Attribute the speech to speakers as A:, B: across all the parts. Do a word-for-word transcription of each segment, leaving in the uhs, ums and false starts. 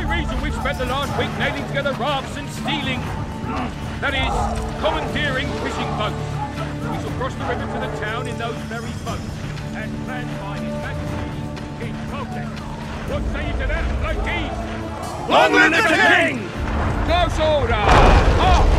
A: very reason we've spent the last week nailing together rafts and stealing, that is, commandeering fishing boats. We shall cross the river to the town in those very boats, as planned by His Majesty King Valette. What say you to that, Loki's?
B: Long live the king!
A: Close order! March!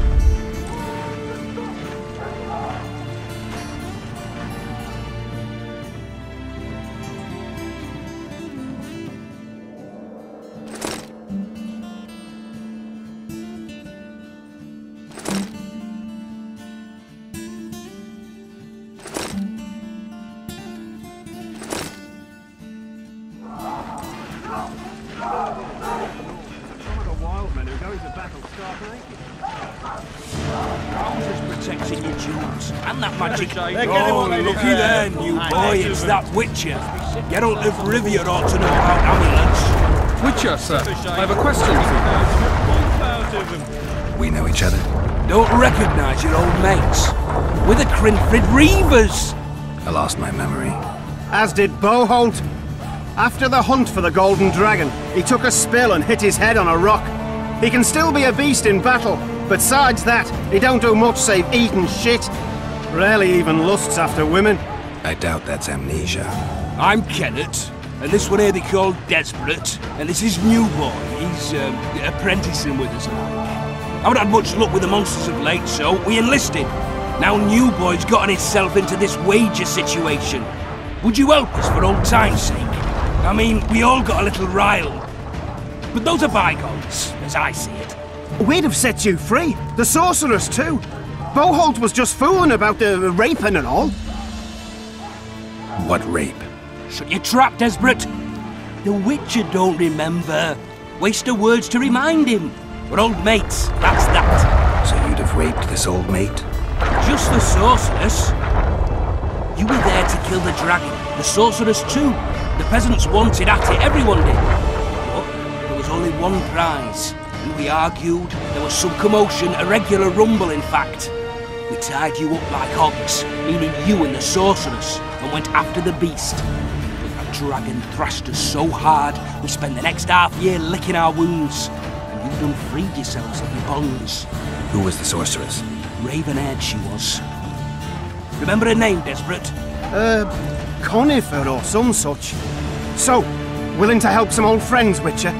C: Protecting your jewels and that magic. Oh, looky there, new boy, it's that Witcher. Geralt of Rivia ought to know about amulets.
D: Witcher, sir, I have a question for you.
E: We know each other.
C: Don't recognise your old mates. We're the Crinfrid Reavers.
E: I lost my memory.
B: As did Boholt. After the hunt for the Golden Dragon, he took a spill and hit his head on a rock. He can still be a beast in battle. Besides that, he don't do much save eat and shit. Rarely even lusts after women.
E: I doubt that's amnesia.
C: I'm Kenneth, and this one here they call Desperate, and this is New Boy. He's um, apprenticing with us alike. I haven't had much luck with the monsters of late, so we enlisted. Now New Boy's gotten himself into this wager situation. Would you help us for old time's sake? I mean, we all got a little riled. But those are bygones, as I see it.
B: We'd have set you free. The sorceress too. Boholt was just fooling about the raping and all.
E: What rape?
C: Shut your trap, Desperate. The Witcher don't remember. Waste of words to remind him. We're old mates, that's that.
E: So you'd have raped this old mate?
C: Just the sorceress. You were there to kill the dragon. The sorceress too. The peasants wanted at it, everyone did. But there was only one prize. And we argued, there was some commotion, a regular rumble in fact. We tied you up like hogs, meaning you and the sorceress, and went after the beast. But that dragon thrashed us so hard, we spent the next half year licking our wounds. And you done freed yourselves of your bonds.
E: Who was the sorceress?
C: Raven-haired she was. Remember her name, Desperate?
B: Uh, Conifer or some such. So, willing to help some old friends, Witcher?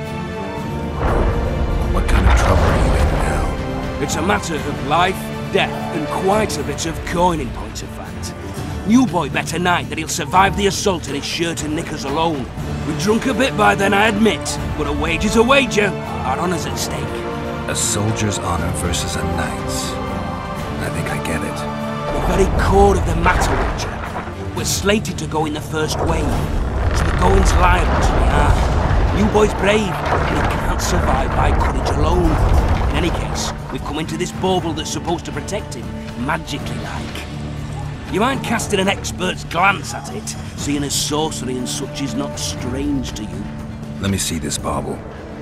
E: What kind of trouble are you in now?
C: It's a matter of life, death, and quite a bit of coin in point of fact. New Boy bet tonight that he'll survive the assault in his shirt and knickers alone. We've drunk a bit by then, I admit, but a wager's a wager. Our honour's at stake.
E: A soldier's honor versus a knight's. I think I get it.
C: The very core of the matter, Witcher. We're slated to go in the first wave, so the going's liable to be hard. New Boy's brave, and he can't survive by courage alone. In any case, we've come into this bauble that's supposed to protect him, magically like. You mind casting an expert's glance at it, seeing as sorcery and such is not strange to you?
E: Let me see this bauble.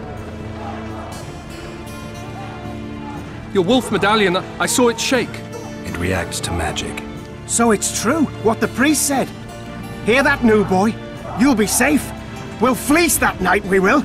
D: Your wolf medallion, I saw it shake.
E: It reacts to magic.
B: So it's true, what the priest said. Hear that, New Boy? You'll be safe. We'll fleece that night, we will.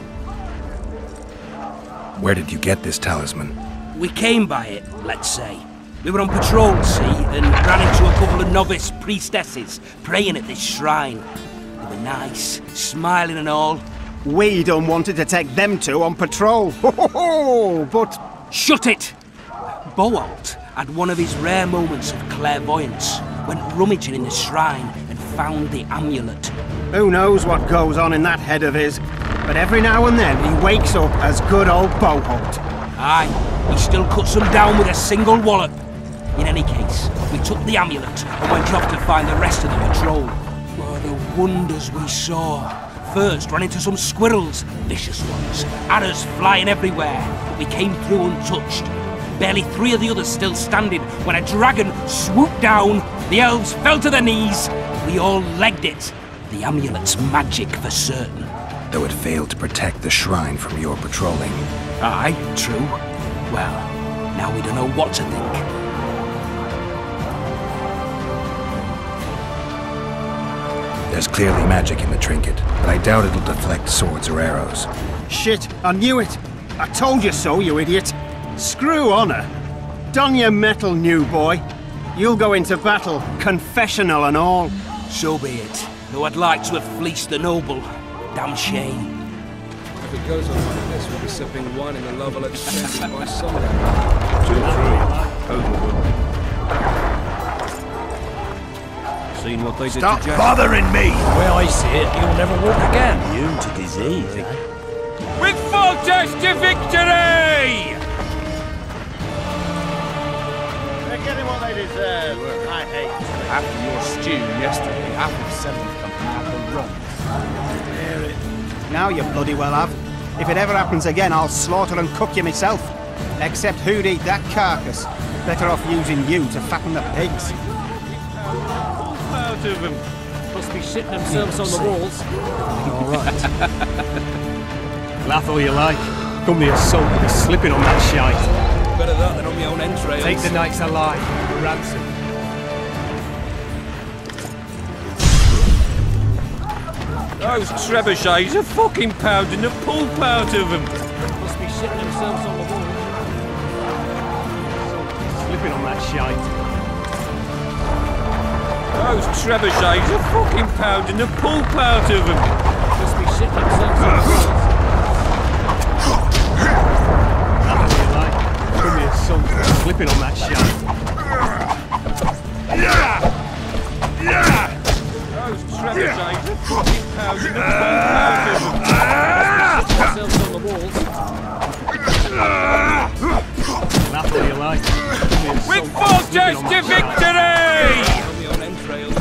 E: Where did you get this talisman?
C: We came by it, let's say. We were on patrol, see, and ran into a couple of novice priestesses praying at this shrine. They were nice, smiling and all.
B: We done wanted to take them two on patrol. Ho ho ho! But...
C: Shut it! Boholt had one of his rare moments of clairvoyance, went rummaging in the shrine and found the amulet.
B: Who knows what goes on in that head of his, but every now and then he wakes up as good old Boholt.
C: Aye, he still cuts them down with a single wallop. In any case, we took the amulet and went off to find the rest of the patrol. Oh, the wonders we saw. First, ran into some squirrels, vicious ones, arrows flying everywhere, but we came through untouched. Barely three of the others still standing when a dragon swooped down, the elves fell to their knees, we all legged it. The amulet's magic for certain.
E: Though it failed to protect the shrine from your patrolling.
C: Aye, true. Well, now we don't know what to think.
E: There's clearly magic in the trinket, but I doubt it'll deflect swords or arrows.
B: Shit, I knew it. I told you so, you idiot. Screw honor. Don your metal, new boy. You'll go into battle, confessional and all.
C: So be it. Though I'd like to have fleeced the noble. Damn shame.
D: If it goes on like this, we'll be sipping wine in the La Valette Shanty by sundown.
A: Seen what they
F: Stop
A: did to Jack?
F: bothering me!
G: Well, I see it. You'll never walk again. Immune to disease, eh?
A: With Valette to victory!
H: They're getting what they deserve. I hate it.
G: After your stew yesterday, half of seventh company had the run.
B: Now you bloody well have. If it ever happens again, I'll slaughter and cook you myself. Except who'd eat that carcass? Better off using you to fatten the pigs.
A: Out of them.
I: Must be shitting themselves on the walls. All right. Laugh all you like. Come here, soul, be slipping on that shite.
C: Better that than on my own entrails.
I: Take the knights alive. Ransom.
A: Those trebuchets are fucking pounding the pulp out of them.
I: Must be shitting themselves on the walls. Soul, be slipping on that shite.
A: Those trebuchets are fucking pounding the pulp out of them.
I: Must be shitting themselves on the walls. Laugh all you like. Come here, son. Slipping on that shite.
A: Those trebuchets are fucking pounding the pulp out of them.
I: Themselves on the walls. Laugh all you like. Come here, son.
A: With Valette to victory!
C: On my own entrails.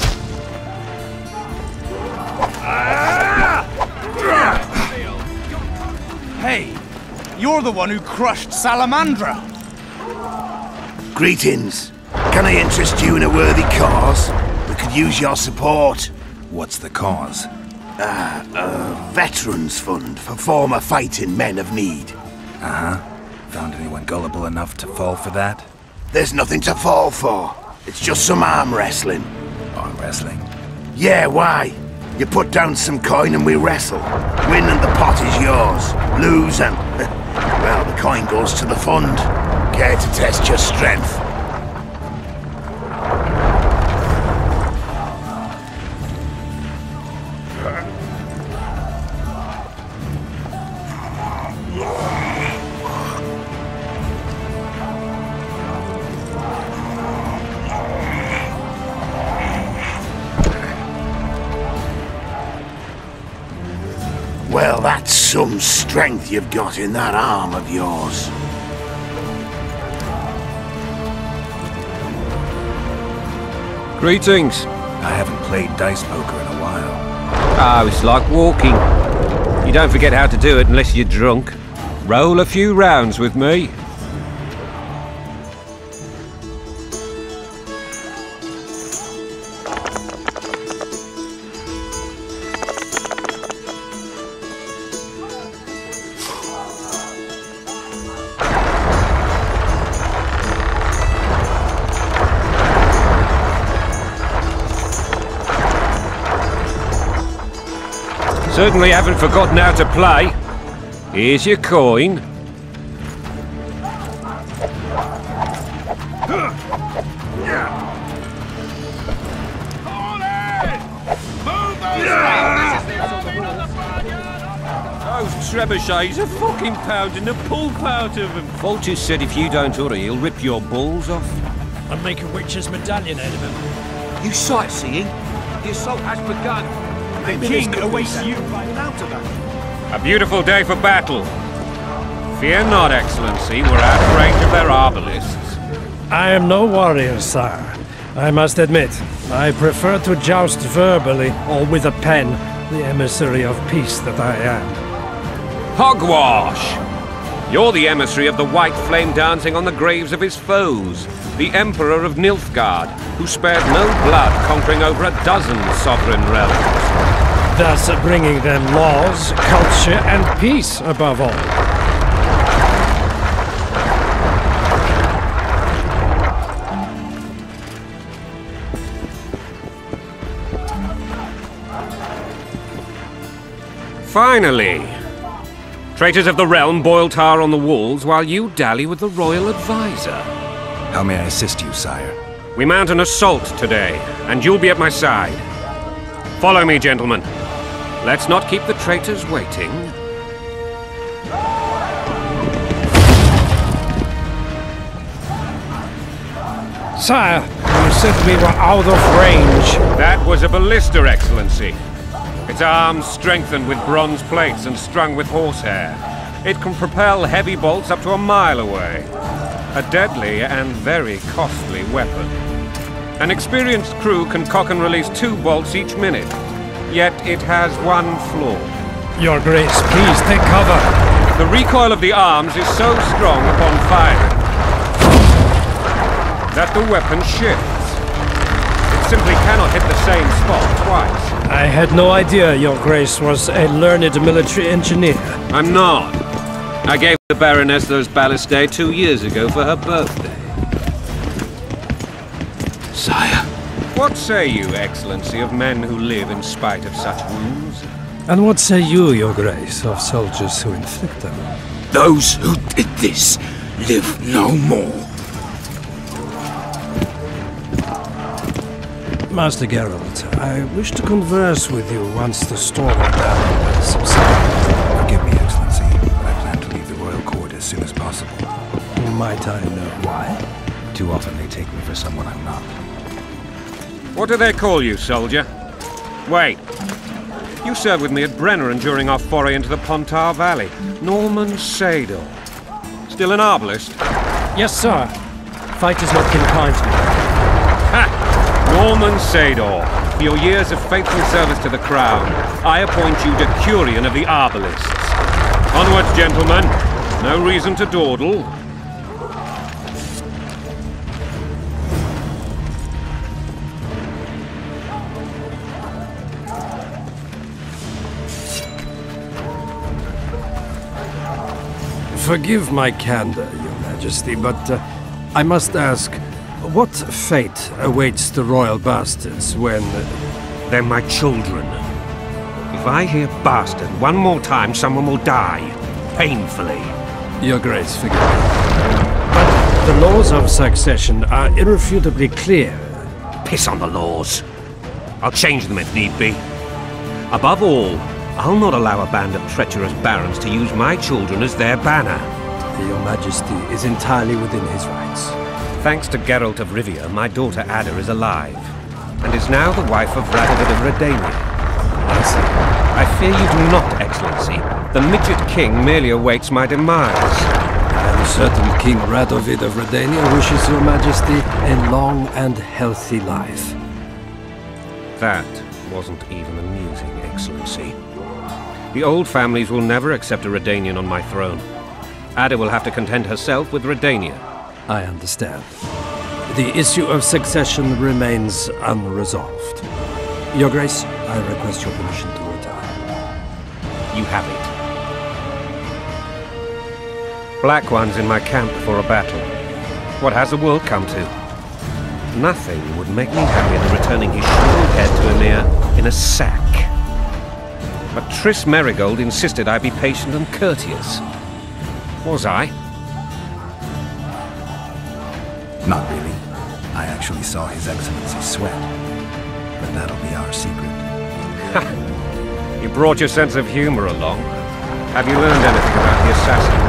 G: Hey, you're the one who crushed Salamandra.
F: Greetings. Can I interest you in a worthy cause? We could use your support.
E: What's the cause?
F: Ah, a veterans fund for former fighting men of need.
E: Uh-huh. Found anyone gullible enough to fall for that?
F: There's nothing to fall for. It's just some arm wrestling.
E: Arm wrestling?
F: Yeah, why? You put down some coin and we wrestle. Win and the pot is yours. Lose and... well, the coin goes to the fund. Care to test your strength? Well, that's some strength you've got in that arm of yours.
A: Greetings.
E: I haven't played dice poker in a while.
A: Oh, it's like walking. You don't forget how to do it unless you're drunk. Roll a few rounds with me. Certainly haven't forgotten how to play. Here's your coin. Those trebuchets are fucking pounding the pulp out of them. Vulture said if you don't hurry, he'll rip your balls off.
I: And make a witch's medallion out of him.
C: You sightseeing? The assault has begun.
B: The king awaits you by mountebank.
A: A beautiful day for battle. Fear not, Excellency, we're out of range of their arbalists.
I: I am no warrior, sire. I must admit, I prefer to joust verbally or with a pen, the emissary of peace that I am.
A: Hogwash! You're the emissary of the white flame dancing on the graves of his foes, the Emperor of Nilfgaard, who spared no blood conquering over a dozen sovereign realms.
I: Thus bringing them laws, culture, and peace above all.
A: Finally! Traitors of the realm boil tar on the walls while you dally with the royal advisor.
E: How may I assist you, sire?
A: We mount an assault today, and you'll be at my side. Follow me, gentlemen. Let's not keep the traitors waiting.
I: Sire, you said we were out of range.
A: That was a ballista, Excellency. Its arms strengthened with bronze plates and strung with horsehair. It can propel heavy bolts up to a mile away. A deadly and very costly weapon. An experienced crew can cock and release two bolts each minute. Yet it has one flaw.
I: Your Grace, please take cover.
A: The recoil of the arms is so strong upon firing that the weapon shifts. It simply cannot hit the same spot twice.
I: I had no idea Your Grace was a learned military engineer.
A: I'm not. I gave the Baroness those ballistae two years ago for her birthday.
E: Sire.
A: What say you, Excellency, of men who live in spite of such wounds?
I: And what say you, Your Grace, of soldiers who inflict them?
E: Those who did this live no more.
I: Master Geralt, I wish to converse with you once the storm of battle has subsided.
E: Forgive me, Excellency, but I plan to leave the royal court as soon as possible.
I: Might I know why?
E: Too often they take me for someone I'm not.
A: What do they call you, soldier? Wait. You served with me at Brenneran during our foray into the Pontar Valley. Norman Sador. Still an arbalist?
I: Yes, sir. Fight is not confined to me.
A: Ha! Norman Sador, for your years of faithful service to the crown, I appoint you Decurion of the Arbalists. Onwards, gentlemen. No reason to dawdle.
I: Forgive my candor, Your Majesty, but uh, I must ask, what fate awaits the royal bastards when... Uh...
A: They're my children. If I hear bastard one more time, someone will die. Painfully.
I: Your Grace, forgive me. But the laws of succession are irrefutably clear.
A: Piss on the laws. I'll change them if need be. Above all, I'll not allow a band of treacherous barons to use my children as their banner.
I: Your Majesty is entirely within his rights.
A: Thanks to Geralt of Rivia, my daughter Ada is alive, and is now the wife of Radovid of Redania. I see. I fear you do not, Excellency. The midget king merely awaits my demise.
I: I am certain King Radovid of Redania wishes Your Majesty a long and healthy life.
A: That wasn't even amusing, Excellency. The old families will never accept a Redanian on my throne. Ada will have to content herself with Redania.
I: I understand. The issue of succession remains unresolved. Your Grace, I request your permission to retire.
A: You have it. Black One's in my camp before a battle. What has the world come to? Nothing would make me happier than returning his shriveled head to Emir in a sack. But Triss Merigold insisted I be patient and courteous. Was I?
E: Not really. I actually saw His Excellency sweat. But that'll be our secret.
A: Ha! You brought your sense of humor along. Have you learned anything about the assassin?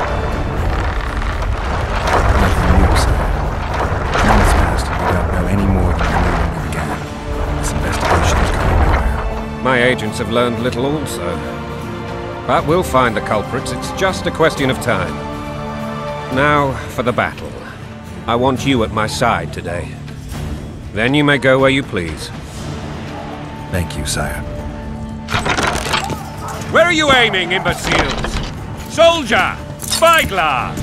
E: Nothing new, sir. Months passed and we don't know any more than we knew when we began. This investigation is going nowhere.
A: My agents have learned little also. But we'll find the culprits. It's just a question of time. Now, for the battle. I want you at my side today. Then you may go where you please.
E: Thank you, sire.
A: Where are you aiming, imbeciles? Soldier! Spyglass!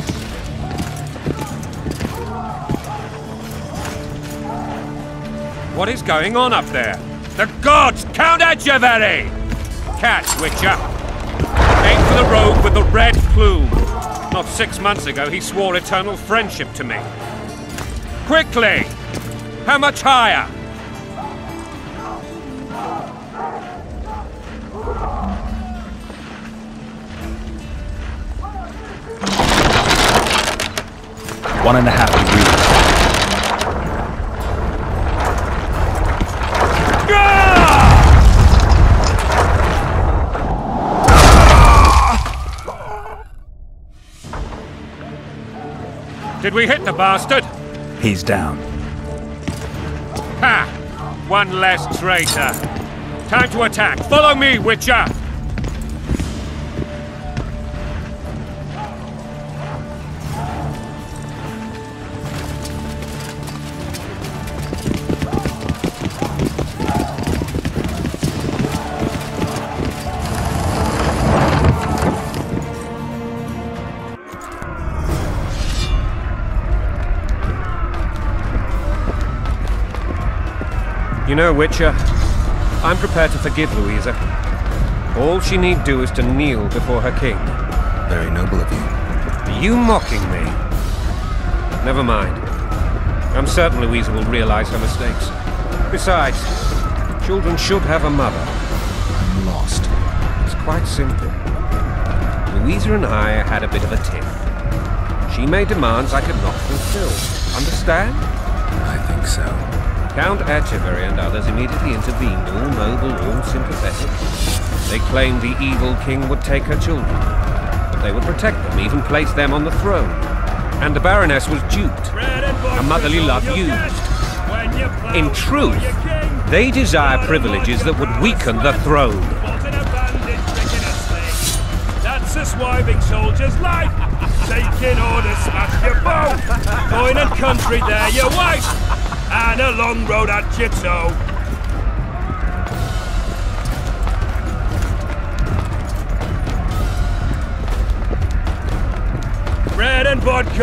A: What is going on up there? The gods! Count Adjaveri! Catch, Witcher! Aim for the rogue with the red plume. Not six months ago, he swore eternal friendship to me. Quickly! How much higher?
E: One and a half degrees.
A: Did we hit the bastard?
E: He's down.
A: Ha! One less traitor. Time to attack. Follow me, Witcher!
J: You know, Witcher, I'm prepared to forgive Louisa. All she need do is to kneel before her king.
E: Very noble of you.
J: Are you mocking me? Never mind. I'm certain Louisa will realize her mistakes. Besides, children should have a mother.
E: I'm lost.
J: It's quite simple. Louisa and I had a bit of a tiff. She made demands I could not fulfill. Understand?
E: I think so.
J: Count Etcheverry and others immediately intervened, all noble, all sympathetic. They claimed the evil king would take her children, but they would protect them, even place them on the throne. And the Baroness was duped, her motherly love used. In truth, they desire privileges that would weaken the throne.
A: That's a swiving soldier's life! Taking orders, smash your bow! Going and country there, your wife! And a long road at your toe. Bread and vodka.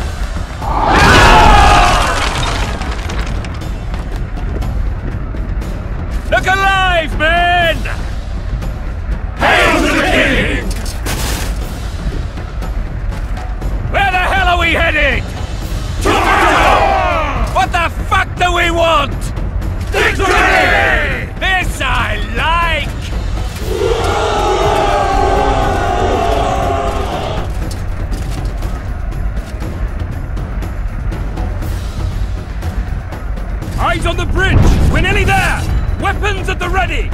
A: Look alive, men! Hail to the king! Where the hell are we headed? What the fuck do we want? Victory! This I like! Eyes on the bridge! We're nearly there! Weapons at the ready!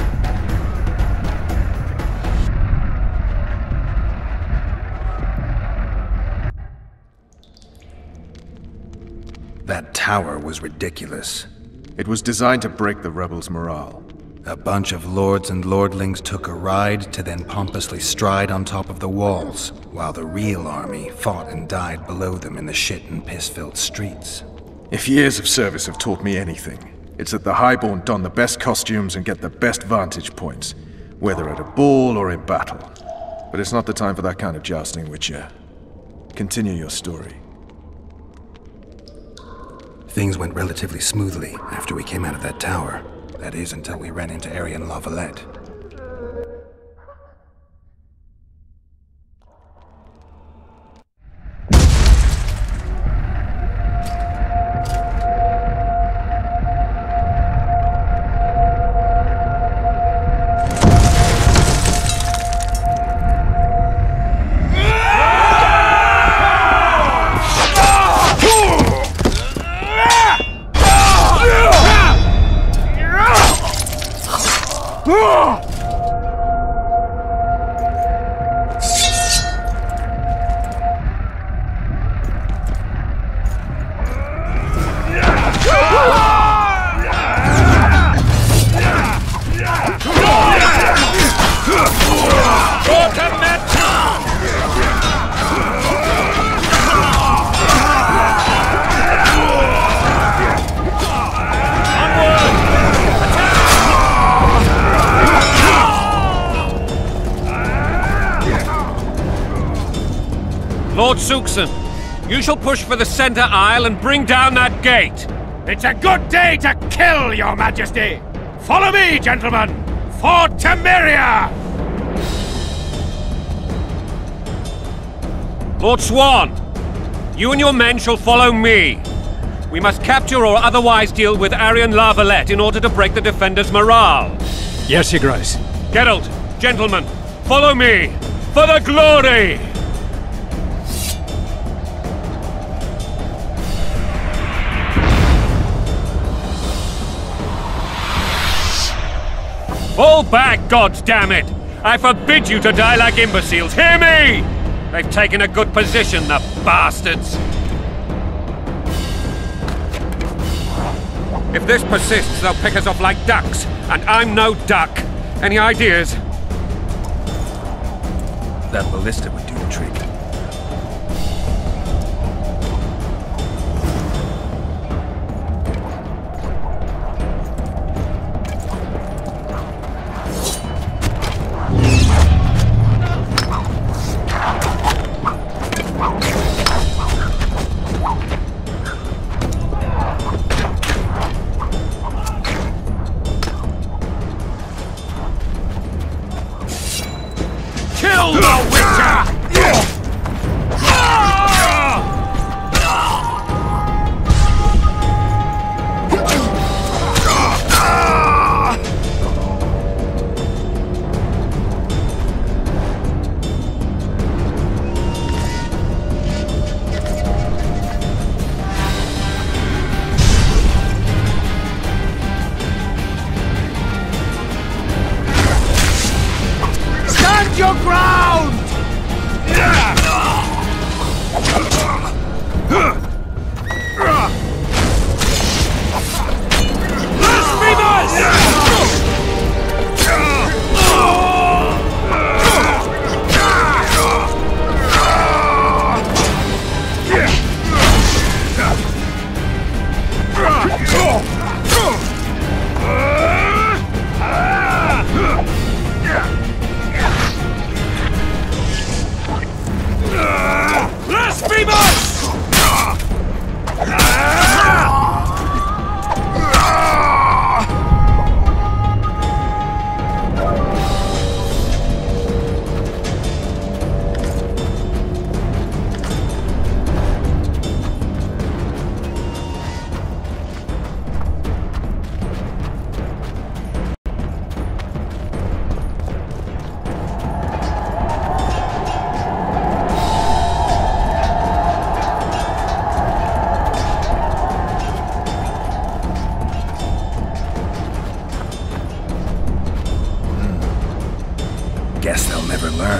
E: That tower was ridiculous.
K: It was designed to break the rebels' morale.
E: A bunch of lords and lordlings took a ride to then pompously stride on top of the walls, while the real army fought and died below them in the shit and piss-filled streets.
K: If years of service have taught me anything, it's that the highborn don the best costumes and get the best vantage points, whether at a ball or in battle. But it's not the time for that kind of jousting, Witcher. Continue your story.
E: Things went relatively smoothly after we came out of that tower. That is, until we ran into Aryan La Valette.
J: Lord Suxon, you shall push for the center aisle and bring down that gate.
A: It's a good day to kill, your majesty! Follow me, gentlemen! For Temeria!
J: Lord Swan, you and your men shall follow me. We must capture or otherwise deal with Aryan La Valette in order to break the defenders' morale.
I: Yes, Your Grace.
J: Geralt, gentlemen, follow me! For the glory!
A: Fall back, goddammit! I forbid you to die like imbeciles, hear me! They've taken a good position, the bastards! If this persists, they'll pick us off like ducks, and I'm no duck. Any ideas?
E: That ballista would do the trick.
A: Kill the Witcher!
G: Stand your ground!
E: Guess they'll never learn.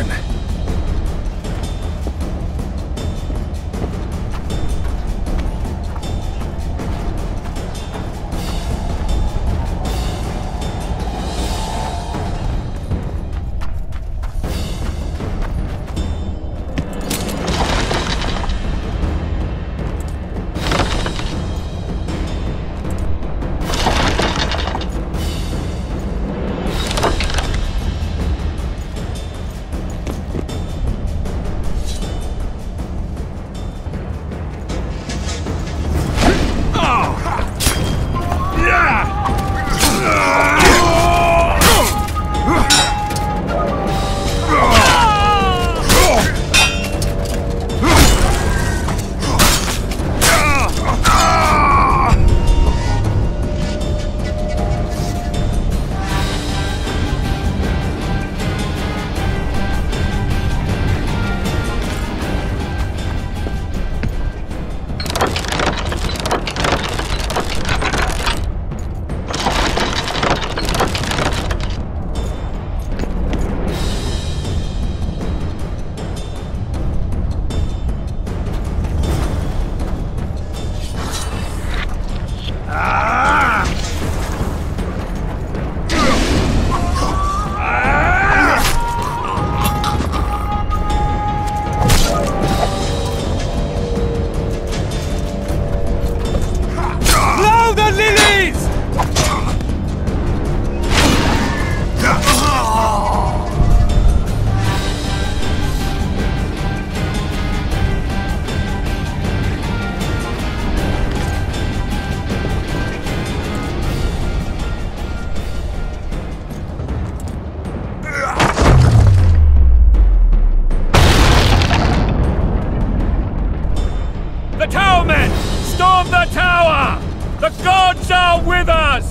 A: Storm the tower! The gods are with us!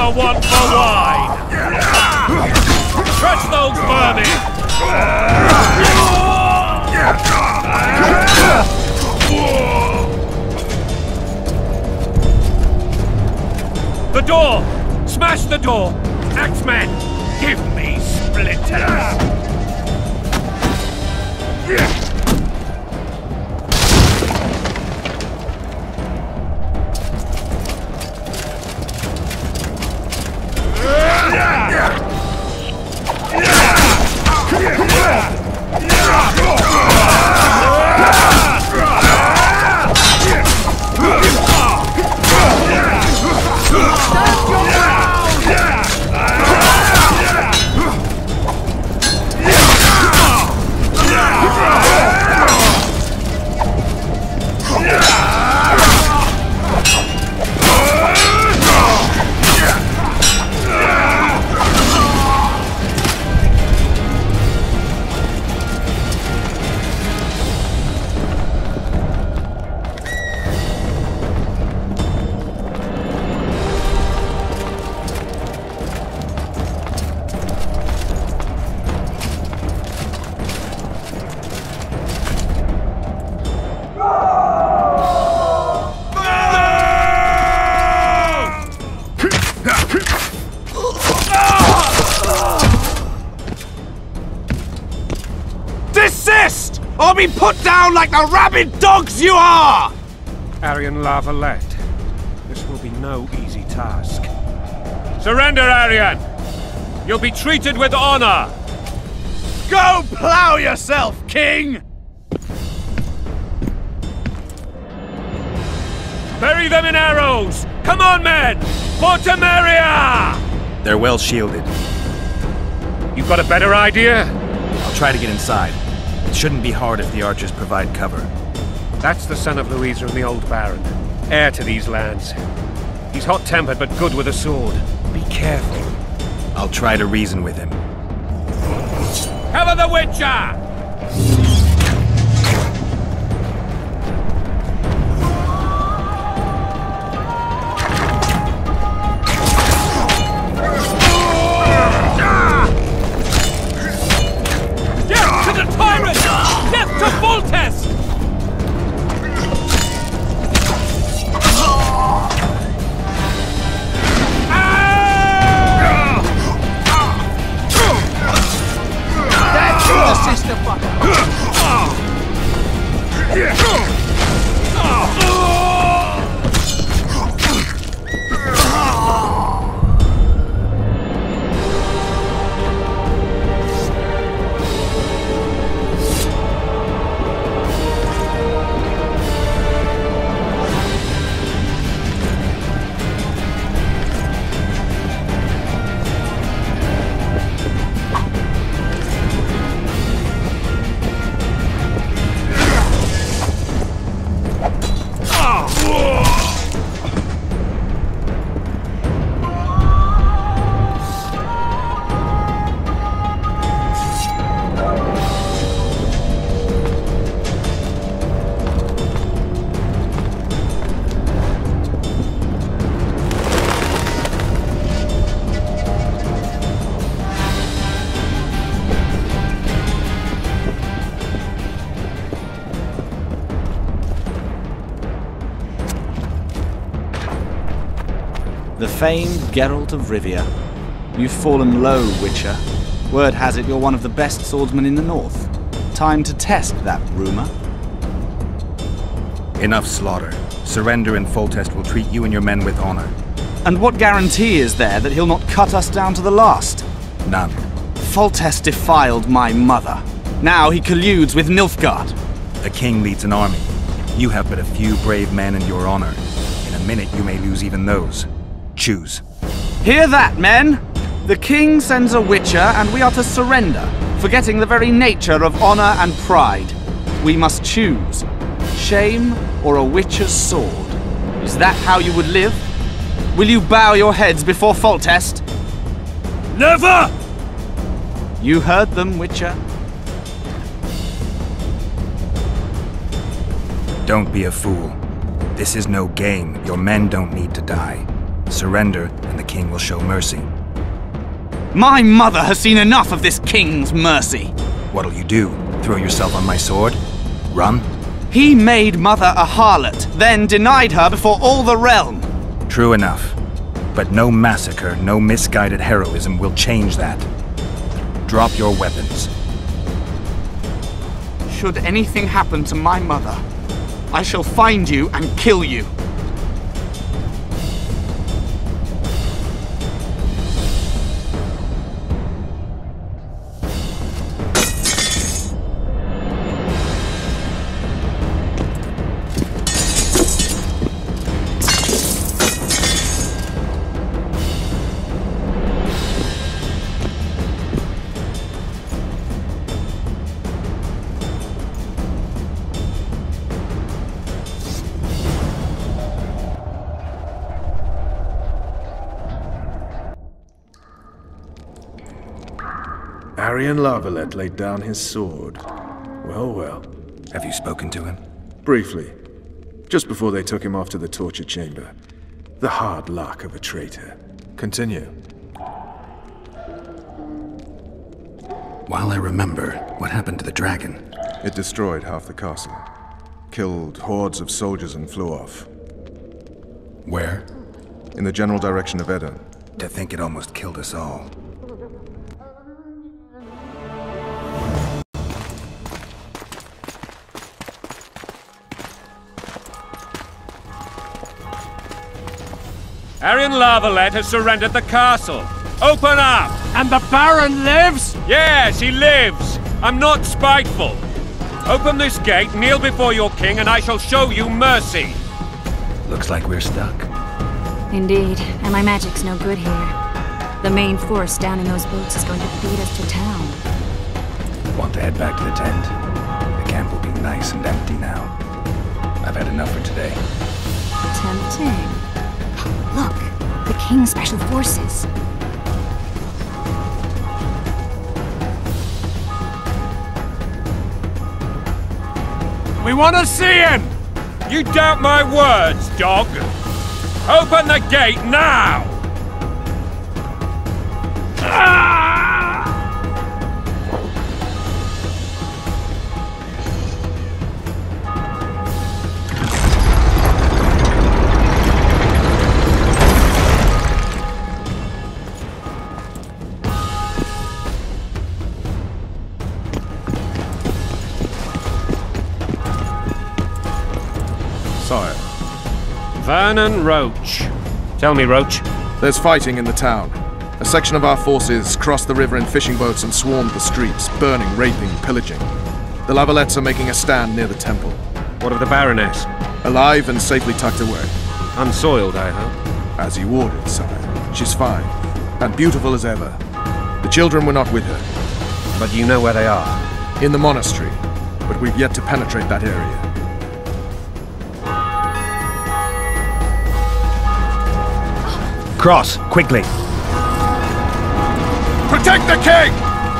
A: a want for wine! Crush those vermin! The door! Smash the door! Axeman, give me splinters!
G: Desist! Or be put down like the rabid dogs you are!
J: Arian La Valette, this will be no easy task.
A: Surrender, Arian! You'll be treated with honor!
G: Go plough yourself, King!
A: Bury them in arrows! Come on, men! For Temeria!
L: They're well shielded.
A: You've got a better idea?
L: I'll try to get inside. It shouldn't be hard if the archers provide cover.
J: That's the son of Louisa and the old Baron, heir to these lands. He's hot-tempered but good with a sword. Be careful.
L: I'll try to reason with him.
A: Cover the Witcher! Death to the tyrant! Death to Valette!
G: Sister fucker!
M: The famed Geralt of Rivia. You've fallen low, Witcher. Word has it you're one of the best swordsmen in the north. Time to test that rumor.
L: Enough slaughter. Surrender and Foltest will treat you and your men with honor.
M: And what guarantee is there that he'll not cut us down to the last?
L: None.
M: Foltest defiled my mother. Now he colludes with Nilfgaard.
L: The king leads an army. You have but a few brave men and your honor. In a minute you may lose even those. Choose.
M: Hear that, men! The king sends a Witcher, and we are to surrender, forgetting the very nature of honor and pride. We must choose. Shame or a Witcher's sword. Is that how you would live? Will you bow your heads before Foltest?
A: Never!
M: You heard them, Witcher.
L: Don't be a fool. This is no game. Your men don't need to die. Surrender, and the king will show mercy.
M: My mother has seen enough of this king's mercy.
L: What'll you do? Throw yourself on my sword? Run?
M: He made mother a harlot, then denied her before all the realm.
L: True enough. But no massacre, no misguided heroism will change that. Drop your weapons.
M: Should anything happen to my mother, I shall find you and kill you.
K: Arian Valette laid down his sword. Well, well.
L: Have you spoken to him?
K: Briefly. Just before they took him off to the torture chamber. The hard luck of a traitor. Continue.
L: While I remember, what happened to the dragon?
K: It destroyed half the castle. Killed hordes of soldiers and flew off.
L: Where?
K: In the general direction of Edon.
L: To think it almost killed us all.
A: Arian Valette has surrendered the castle. Open up!
G: And the Baron lives?
A: Yes, he lives. I'm not spiteful. Open this gate, kneel before your king, and I shall show you mercy.
L: Looks like we're stuck.
N: Indeed, and my magic's no good here. The main force down in those boats is going to beat us to town.
L: Want to head back to the tent? The camp will be nice and empty now. I've had enough for today.
N: Tempting. Look, the King's Special Forces.
G: We want to see him!
A: You doubt my words, dog? Open the gate now! Ah!
K: Sire.
A: Vernon Roach. Tell me, Roach.
K: There's fighting in the town. A section of our forces crossed the river in fishing boats and swarmed the streets, burning, raping, pillaging. The Lavalettes are making a stand near the temple.
A: What of the Baroness?
K: Alive and safely tucked away.
A: Unsoiled, I hope.
K: As you ordered, sire. She's fine. And beautiful as ever. The children were not with her.
A: But you know where they are?
K: In the monastery. But we've yet to penetrate that area.
L: Cross, quickly!
K: Protect the king!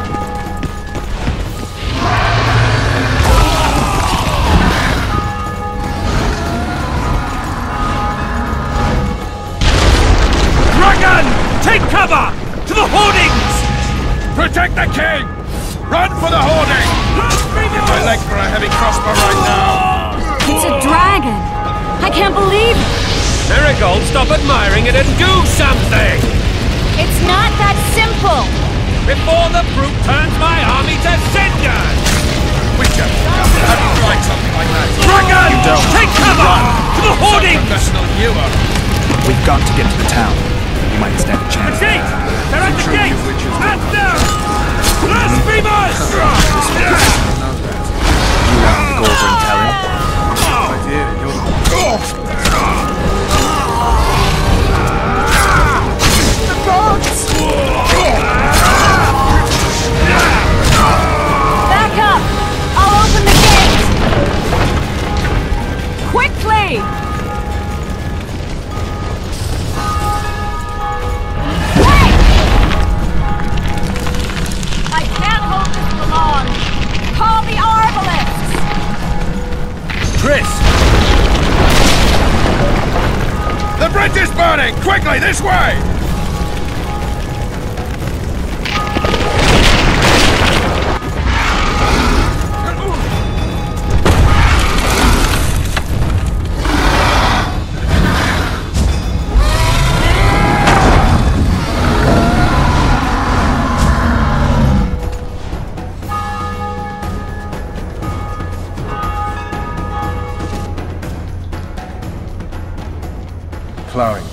G: Dragon! Take cover! To the hoardings!
K: Protect the king! Run for the hoarding! Give my leg for a heavy crossbow right now!
N: It's a dragon! I can't believe it!
A: Marigold, stop admiring it and do something!
N: It's not that simple!
A: Before the brute turns my army to cinders!
K: Witcher, how do you like something like that?
G: Dragon!
L: You don't.
G: Take cover!
L: Run.
G: To the hoardings!
K: Professional you are.
L: We've got to get to the town. You might stand a chance.
G: The gate! They're at the gate! Hands down! Blasphemers!
L: You want me to go over and tell him?
K: I did. You're...
N: Back up! I'll open the gate! Quickly! Wait! I can't hold this for long. Call the Arbalists!
G: Triss!
K: The bridge is burning! Quickly, this way!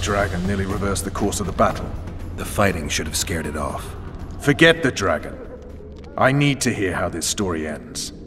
K: dragon nearly reversed the course of the battle.
E: The fighting should have scared it off.
K: Forget the dragon. I need to hear how this story ends.